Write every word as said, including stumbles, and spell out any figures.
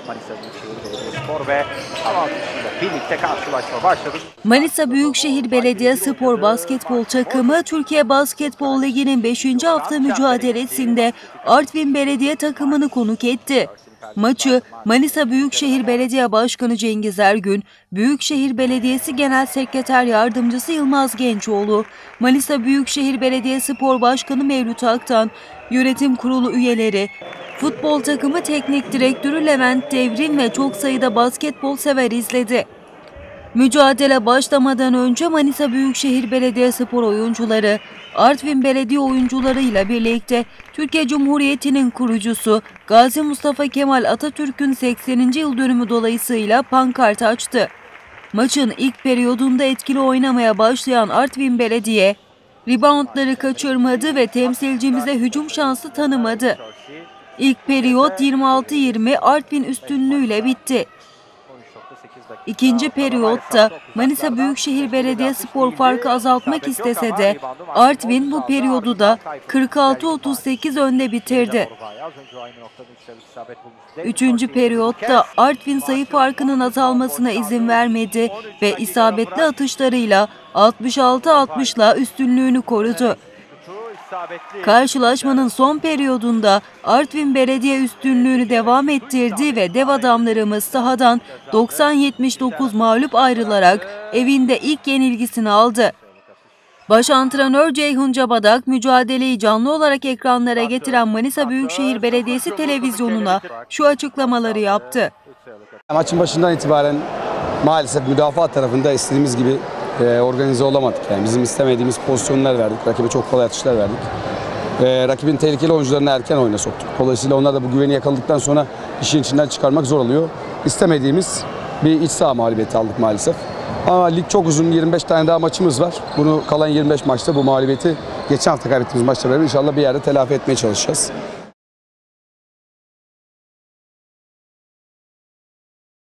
Manisa Büyükşehir Belediyespor ve Avantajı'yla birlikte karşılaşma başladı. Manisa Büyükşehir Belediyespor basketbol takımı Türkiye Basketbol Ligi'nin beşinci hafta mücadelesinde Artvin Belediye takımını konuk etti. Maçı Manisa Büyükşehir Belediye Başkanı Cengiz Ergün, Büyükşehir Belediyesi Genel Sekreter Yardımcısı Yılmaz Gençoğlu, Manisa Büyükşehir Belediyespor Başkanı Mevlüt Aktan, Yönetim Kurulu üyeleri, futbol takımı teknik direktörü Levent Devrin ve çok sayıda basketbol sever izledi. Mücadele başlamadan önce Manisa Büyükşehir Belediyespor oyuncuları, Artvin Belediye oyuncularıyla birlikte Türkiye Cumhuriyeti'nin kurucusu Gazi Mustafa Kemal Atatürk'ün sekseninci yıl dönümü dolayısıyla pankart açtı. Maçın ilk periyodunda etkili oynamaya başlayan Artvin Belediye, reboundları kaçırmadı ve temsilcimize hücum şansı tanımadı. İlk periyot yirmi altı yirmi Artvin üstünlüğüyle bitti. İkinci periyotta Manisa Büyükşehir Belediyespor farkı azaltmak istese de Artvin bu periyodu da kırk altı otuz sekiz önde bitirdi. Üçüncü periyotta Artvin sayı farkının azalmasına izin vermedi ve isabetli atışlarıyla altmış altı altmışla üstünlüğünü korudu. Karşılaşmanın son periyodunda Artvin Belediye üstünlüğünü devam ettirdi ve dev adamlarımız sahadan doksan yetmiş dokuz mağlup ayrılarak evinde ilk yenilgisini aldı. Baş antrenör Ceyhun Cabadak mücadeleyi canlı olarak ekranlara getiren Manisa Büyükşehir Belediyesi televizyonuna şu açıklamaları yaptı. Maçın başından itibaren maalesef müdafaa tarafında istediğimiz gibi e, organize olamadık. Yani bizim istemediğimiz pozisyonlar verdik. Rakibe çok kolay atışlar verdik. E, rakibin tehlikeli oyuncularını erken oyuna soktuk. Dolayısıyla onlar da bu güveni yakaladıktan sonra işin içinden çıkarmak zor oluyor. İstemediğimiz bir iç saha mağlubiyeti aldık maalesef. Ama lig çok uzun, yirmi beş tane daha maçımız var. Bunu kalan yirmi beş maçta bu mağlubiyeti geçen hafta kaybettiğimiz maçla beraber inşallah bir yerde telafi etmeye çalışacağız.